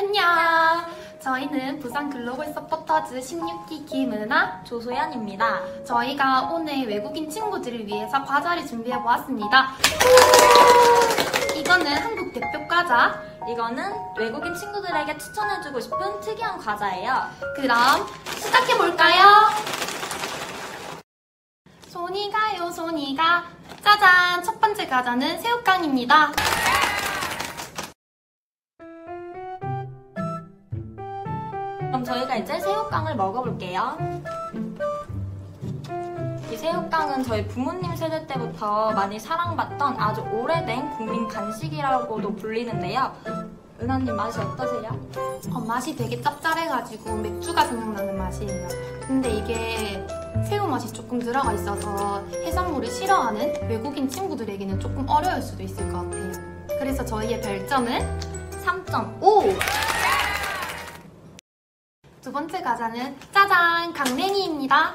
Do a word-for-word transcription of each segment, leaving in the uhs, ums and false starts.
안녕! 저희는 부산 글로벌 서포터즈 십육 기 김은아, 조소연입니다. 저희가 오늘 외국인 친구들을 위해서 과자를 준비해보았습니다. 이거는 한국 대표 과자. 이거는 외국인 친구들에게 추천해주고 싶은 특이한 과자예요. 그럼 시작해볼까요? 손이 가요, 손이 가. 짜잔! 첫 번째 과자는 새우깡입니다. 그럼 저희가 이제 새우깡을 먹어볼게요. 이 새우깡은 저희 부모님 세대 때부터 많이 사랑받던 아주 오래된 국민 간식이라고도 불리는데요. 은하님 맛이 어떠세요? 어, 맛이 되게 짭짤해가지고 맥주가 생각나는 맛이에요. 근데 이게 새우 맛이 조금 들어가 있어서 해산물을 싫어하는 외국인 친구들에게는 조금 어려울 수도 있을 것 같아요. 그래서 저희의 별점은 삼 점 오! 두 번째 과자는 짜잔! 강냉이입니다.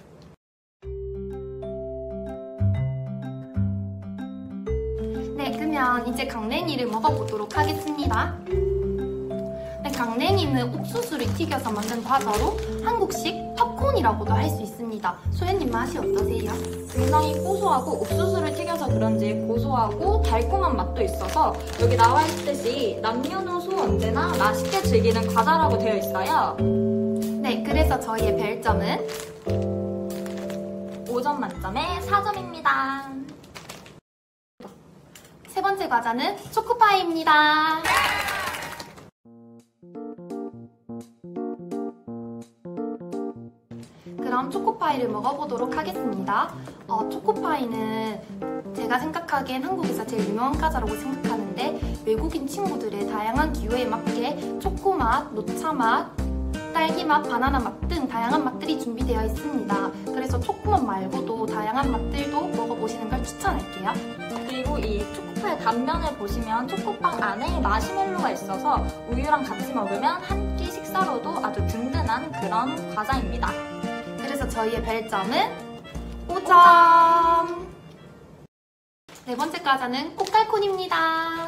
네, 그러면 이제 강냉이를 먹어보도록 하겠습니다. 네, 강냉이는 옥수수를 튀겨서 만든 과자로 한국식 팝콘이라고도 할 수 있습니다. 소연님 맛이 어떠세요? 굉장히 고소하고 옥수수를 튀겨서 그런지 고소하고 달콤한 맛도 있어서 여기 나와 있듯이 남녀노소 언제나 맛있게 즐기는 과자라고 되어 있어요. 네, 그래서 저희의 별점은 오 점 만점에 사 점입니다. 세 번째 과자는 초코파이입니다. 그럼 초코파이를 먹어보도록 하겠습니다. 어, 초코파이는 제가 생각하기엔 한국에서 제일 유명한 과자라고 생각하는데 외국인 친구들의 다양한 기호에 맞게 초코맛, 녹차맛, 딸기맛, 바나나맛 등 다양한 맛들이 준비되어 있습니다. 그래서 초코맛 말고도 다양한 맛들도 먹어보시는 걸 추천할게요. 그리고 이 초코파이 단면을 보시면 초코빵 안에 마시멜로가 있어서 우유랑 같이 먹으면 한 끼 식사로도 아주 든든한 그런 과자입니다. 그래서 저희의 별점은 오 점! 네 번째 과자는 꽃갈콘입니다.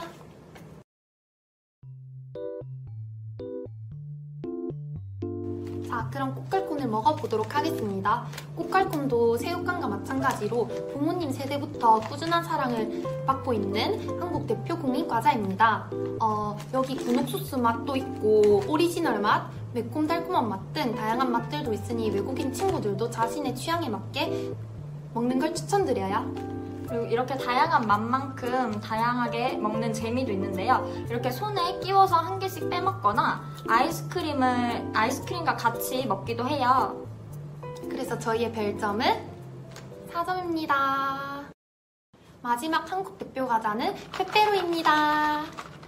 자, 그럼 꽃갈콘을 먹어보도록 하겠습니다. 꽃갈콘도 새우깡과 마찬가지로 부모님 세대부터 꾸준한 사랑을 받고 있는 한국 대표 국민 과자입니다. 어, 여기 군옥수수 맛도 있고 오리지널 맛, 매콤달콤한 맛 등 다양한 맛들도 있으니 외국인 친구들도 자신의 취향에 맞게 먹는 걸 추천드려요. 그리고 이렇게 다양한 맛만큼 다양하게 먹는 재미도 있는데요. 이렇게 손에 끼워서 한 개씩 빼먹거나 아이스크림을 아이스크림과 같이 먹기도 해요. 그래서 저희의 별점은 사 점입니다. 마지막 한국 대표 과자는 빼빼로입니다.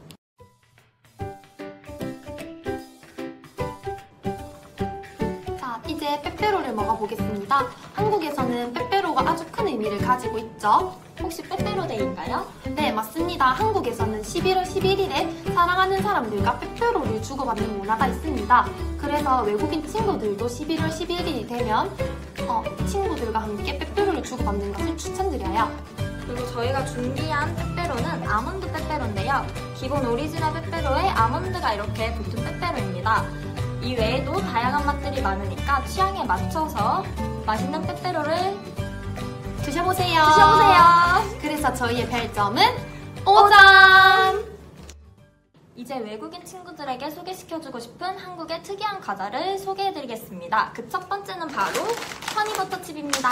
자, 이제 빼빼로를 먹어보겠습니다. 한국에서는 빼빼로가 아주 큰 의미를 가지고 있죠. 혹시 빼빼로데이인가요? 네, 맞습니다. 한국에서는 십일월 십일일에 사랑하는 사람들과 빼빼로를 주고받는 문화가 있습니다. 그래서 외국인 친구들도 십일월 십일일이 되면 어, 친구들과 함께 빼빼로를 주고받는 것을 추천드려요. 그리고 저희가 준비한 빼빼로는 아몬드 빼빼로인데요. 기본 오리지널 빼빼로에 아몬드가 이렇게 붙은 빼빼로입니다. 이 외에도 다양한 맛들이 많으니까 취향에 맞춰서 맛있는 빼빼로를 드셔보세요. 드셔보세요. 그래서 저희의 별점은 오 점! 이제 외국인 친구들에게 소개시켜주고 싶은 한국의 특이한 과자를 소개해드리겠습니다. 그 첫 번째는 바로 허니버터칩입니다.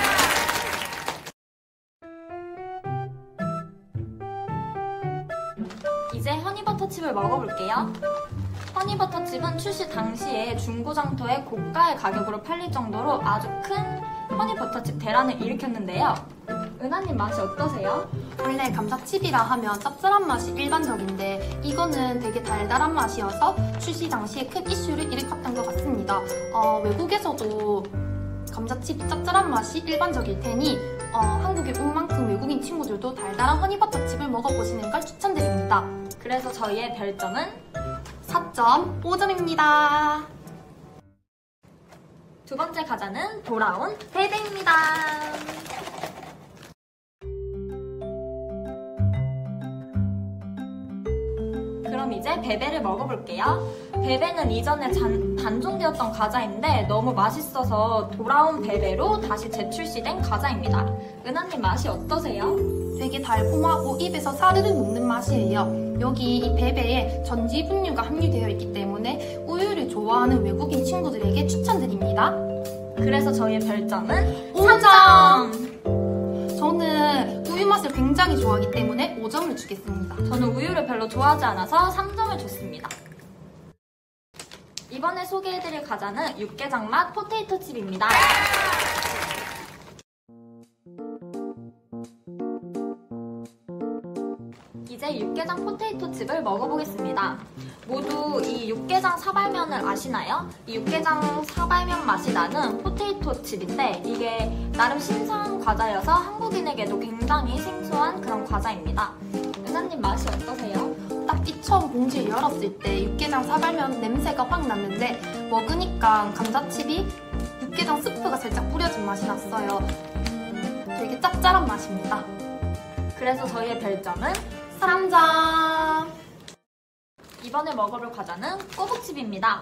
이제 허니버터칩을 먹어볼게요. 허니버터칩은 출시 당시에 중고장터에 고가의 가격으로 팔릴 정도로 아주 큰 허니버터칩 대란을 일으켰는데요. 은하님 맛이 어떠세요? 원래 감자칩이라 하면 짭짤한 맛이 일반적인데 이거는 되게 달달한 맛이어서 출시 당시에 큰 이슈를 일으켰던 것 같습니다. 어, 외국에서도 감자칩 짭짤한 맛이 일반적일 테니 어, 한국에 온 만큼 외국인 친구들도 달달한 허니버터칩을 먹어보시는 걸 추천드립니다. 그래서 저희의 별점은 사 점 오 점입니다. 두 번째 과자는 돌아온 베베입니다. 그럼 이제 베베를 먹어볼게요. 베베는 이전에 잔, 단종되었던 과자인데 너무 맛있어서 돌아온 베베로 다시 재출시된 과자입니다. 은하님 맛이 어떠세요? 되게 달콤하고 입에서 사르르 녹는 맛이에요. 여기 이 베베에 전지 분유가 함유되어 있기 때문에 우유를 좋아하는 외국인 친구들에게 추천드립니다. 그래서 저희의 별점은 오 점! 삼 점! 저는 우유 맛을 굉장히 좋아하기 때문에 오 점을 주겠습니다. 저는 우유를 별로 좋아하지 않아서 삼 점을 줬습니다. 이번에 소개해드릴 과자는 육개장 맛 포테이토 칩입니다. 이제 육개장 포테이토 칩을 먹어보겠습니다. 모두 이 육개장 사발면을 아시나요? 이 육개장 사발면 맛이 나는 포테이토 칩인데 이게 나름 신선한 과자여서 한국인에게도 굉장히 생소한 그런 과자입니다. 은하님 맛이 어떠세요? 딱 이 처음 봉지를 열었을 때 육개장 사발면 냄새가 확 났는데 먹으니까 감자칩이 육개장 스프가 살짝 뿌려진 맛이 났어요. 음, 되게 짭짤한 맛입니다. 그래서 저희의 별점은 삼 점! 이번에 먹어볼 과자는 꼬북칩입니다.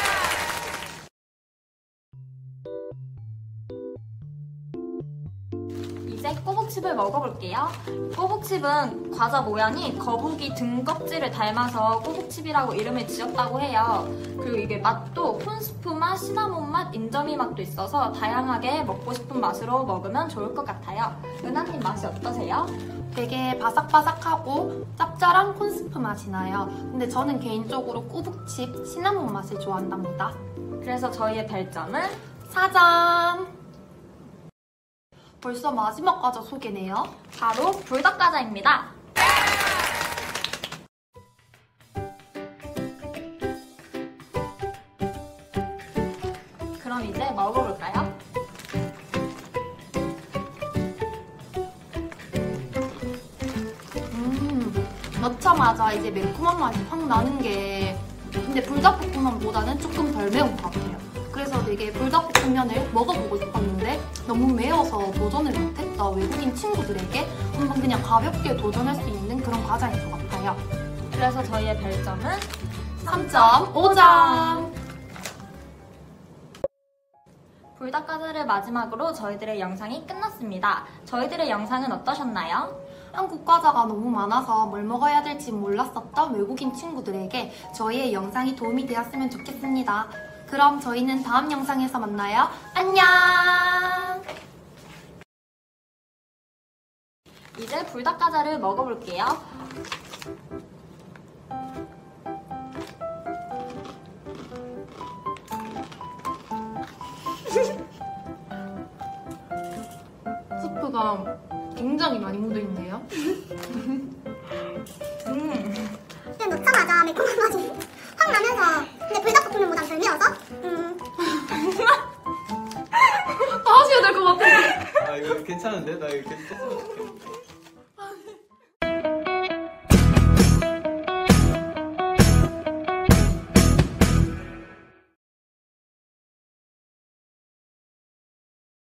이제 꼬북칩을 먹어볼게요. 꼬북칩은 과자 모양이 거북이 등껍질을 닮아서 꼬북칩이라고 이름을 지었다고 해요. 그리고 이게 맛도 콘스프 맛, 시나몬 맛, 인절미 맛도 있어서 다양하게 먹고 싶은 맛으로 먹으면 좋을 것 같아요. 은하님 맛이 어떠세요? 되게 바삭바삭하고 짭짤한 콘스프 맛이 나요. 근데 저는 개인적으로 꼬북칩 시나몬 맛을 좋아한답니다. 그래서 저희의 별점은 사 점! 벌써 마지막 과자 소개네요. 바로 불닭 과자입니다. 그럼 이제 먹어볼까요? 음, 넣자마자 이제 매콤한 맛이 확 나는 게 근데 불닭볶음면보다는 조금 덜 매운 것 같아요. 그래서 되게 불닭볶음면을 먹어보고 싶었는데 너무 매워서 도전을 못했다 외국인 친구들에게 한번 그냥 가볍게 도전할 수 있는 그런 과자인 것 같아요. 그래서 저희의 별점은 삼 점 오 점! 불닭 과자를 마지막으로 저희들의 영상이 끝났습니다. 저희들의 영상은 어떠셨나요? 한국 과자가 너무 많아서 뭘 먹어야 될지 몰랐었던 외국인 친구들에게 저희의 영상이 도움이 되었으면 좋겠습니다. 그럼 저희는 다음 영상에서 만나요. 안녕! 이제 불닭 과자를 먹어볼게요. 스프가 굉장히 많이 묻어있네요. 음. 그냥 넣자마자 매콤한 맛이 확 나면서 근데 불닭볶음면보단 덜 매워서 음 다 하셔야 될 것 같아요. 아 이거 괜찮은데? 나 이거 계속 떴으면 좋겠는데.